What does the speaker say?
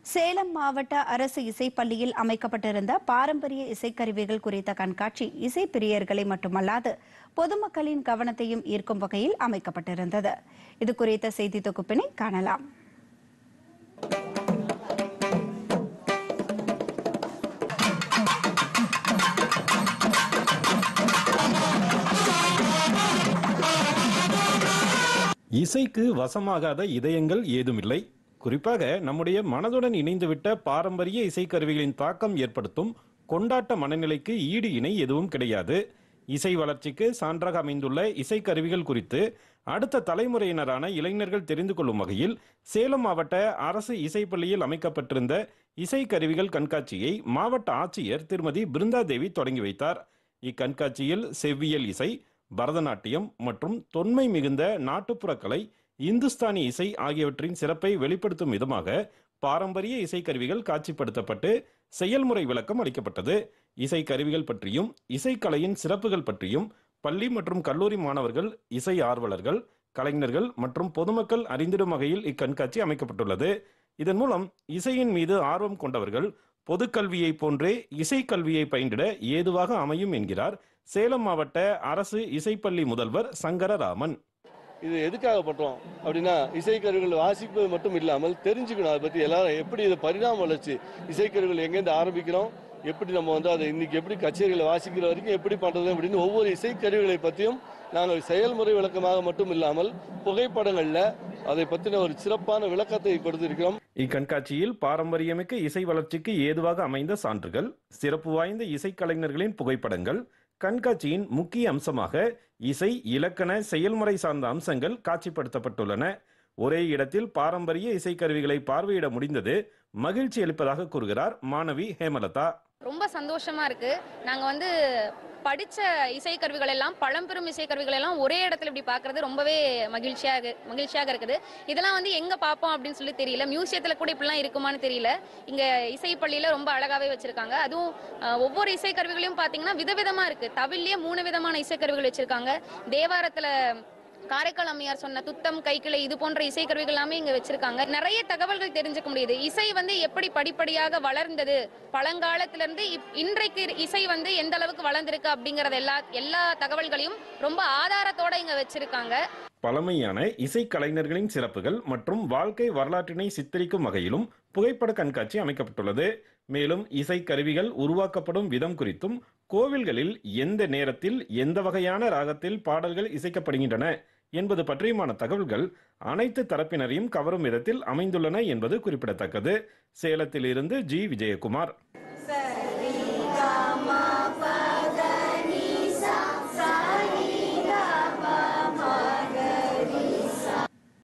சேலம் மாவட்ட அரசு இசைப்பள்ளியில் அமைக்கப்பட்டிருந்த பாரம்பரிய இசைக்கருவிகள் குறித்த கண்காட்சி இசை பிரியர்களை மட்டுமல்லாது பொதுமக்களின் கவனத்தையும் ஈர்க்கும் வகையில் அமைக்கப்பட்டிருந்தது. இது குறித்த செய்தி தொகுப்பினை காணலாம். இசைக்கு வசமாகாத இதயங்கள் ஏதுமில்லை. குறிப்பாக நம்முடைய மனதுடன் இணைந்துவிட்ட பாரம்பரிய இசைக்கருவிகளின் தாக்கம் ஏற்படுத்தும் கொண்டாட்ட மனநிலைக்கு ஈடு இணை எதுவும் கிடையாது. இசை வளர்ச்சிக்கு சான்றாக அமைந்துள்ள இசைக்கருவிகள் குறித்து அடுத்த தலைமுறையினரான இளைஞர்கள் தெரிந்து கொள்ளும் வகையில் சேலம் மாவட்ட அரசு இசைப்பள்ளியில் அமைக்கப்பட்டிருந்த இசைக்கருவிகள் கண்காட்சியை மாவட்ட ஆட்சியர் திருமதி பிருந்தாதேவி தொடங்கி வைத்தார். இக்கண்காட்சியில் செவ்வியல் இசை, பரதநாட்டியம் மற்றும் தொன்மை மிகுந்த நாட்டுப்புற கலை, இந்துஸ்தானி இசை ஆகியவற்றின் சிறப்பை வெளிப்படுத்தும் விதமாக பாரம்பரிய இசைக்கருவிகள் காட்சிப்படுத்தப்பட்டு செயல்முறை விளக்கம் அளிக்கப்பட்டது. இசைக்கருவிகள் பற்றியும் இசைக்கலையின் சிறப்புகள் பற்றியும் பள்ளி மற்றும் கல்லூரி மாணவர்கள், இசை ஆர்வலர்கள், கலைஞர்கள் மற்றும் பொதுமக்கள் அறிந்திடும் வகையில் இக்கண்காட்சி அமைக்கப்பட்டுள்ளது. இதன் மூலம் இசையின் மீது ஆர்வம் கொண்டவர்கள் பொதுக்கல்வியை போன்றே இசைக்கல்வியை பயின்றிட ஏதுவாக அமையும் என்கிறார் சேலம் மாவட்ட அரசு இசைப்பள்ளி முதல்வர் சங்கரராமன். இது எதுக்காக பண்றோம் அப்படின்னா, இசைக்கருவிகள் வாசிப்பது மட்டும் இல்லாமல் தெரிஞ்சுக்கணும். அதை பற்றி எல்லாரும் எப்படி இதை பரிணாம வளர்ச்சி, இசைக்கருவிகள் எங்கேருந்து ஆரம்பிக்கிறோம், எப்படி நம்ம அதை இன்னைக்கு எப்படி கச்சேரிகளை வாசிக்கிற வரைக்கும் எப்படி பண்றது அப்படின்னு ஒவ்வொரு இசைக்கருவிகளை பற்றியும் நாங்கள் செயல்முறை விளக்கமாக மட்டும் இல்லாமல் புகைப்படங்கள்ல அதை பற்றின ஒரு சிறப்பான விளக்கத்தை கொடுத்திருக்கிறோம். இக்கண்காட்சியில் பாரம்பரியமிக்க இசை வளர்ச்சிக்கு ஏதுவாக அமைந்த சான்றுகள், சிறப்பு வாய்ந்த இசைக்கலைஞர்களின் புகைப்படங்கள், கண்காட்சியின் முக்கிய அம்சமாக இசை, இலக்கண, செயல்முறை சார்ந்த அம்சங்கள் காட்சிப்படுத்தப்பட்டுள்ளன. ஒரே இடத்தில் பாரம்பரிய இசைக்கருவிகளை பார்வையிட முடிந்தது மகிழ்ச்சி அளிப்பதாக கூறுகிறார் மாணவி ஹேமலதா. ரொம்ப சந்தோஷமா இருக்கு. நாங்க படிச்ச இசைக்கருவிகள் எல்லாம், பழம்பெரும் இசைக்கருவிகள் எல்லாம் ஒரே இடத்துல இப்படி பாக்குறது ரொம்பவே மகிழ்ச்சியாக இருக்குது. இதெல்லாம் எங்க பார்ப்போம் அப்படின்னு சொல்லி தெரியல. மியூசியத்துல கூட இப்படிலாம் இருக்குமான்னு தெரியல. இங்க இசைப்பள்ளியில ரொம்ப அழகாவே வச்சிருக்காங்க. அதுவும் ஒவ்வொரு இசைக்கருவிகளையும் பாத்தீங்கன்னா விதவிதமா இருக்கு. தவிலே 3 விதமான இசைக்கருவிகள் வச்சிருக்காங்க. தேவாரத்துல காரைக்கால் அம்மையார் சொன்ன துத்தம், கைக்கிளை, இது போன்ற இசைக்கருவிகள் எல்லாமே இங்க வச்சிருக்காங்க. நிறைய தகவல்கள் தெரிஞ்சுக்க முடியுது. இசை எப்படி படிப்படியாக வளர்ந்தது, பழங்காலத்திலிருந்து இன்றைக்கு இசை எந்த அளவுக்கு வளர்ந்திருக்கு அப்படிங்கறது எல்லா தகவல்களையும் ரொம்ப ஆதாரத்தோட இங்க வச்சிருக்காங்க. பழமையான இசைக்கலைஞர்களின் சிறப்புகள் மற்றும் வாழ்க்கை வரலாற்றினை சித்தரிக்கும் வகையிலும் புகைப்பட கண்காட்சி அமைக்கப்பட்டுள்ளது. மேலும் இசைக்கருவிகள் உருவாக்கப்படும் விதம் குறித்தும், கோவில்களில் எந்த நேரத்தில் எந்த வகையான ராகத்தில் பாடல்கள் இசைக்கப்படுகின்றன என்பது பற்றியுமான தகவல்கள் அனைத்து தரப்பினரையும் கவரும் விதத்தில் அமைந்துள்ளன என்பது குறிப்பிடத்தக்கது. சேலத்தில் இருந்து ஜி. விஜயகுமார்.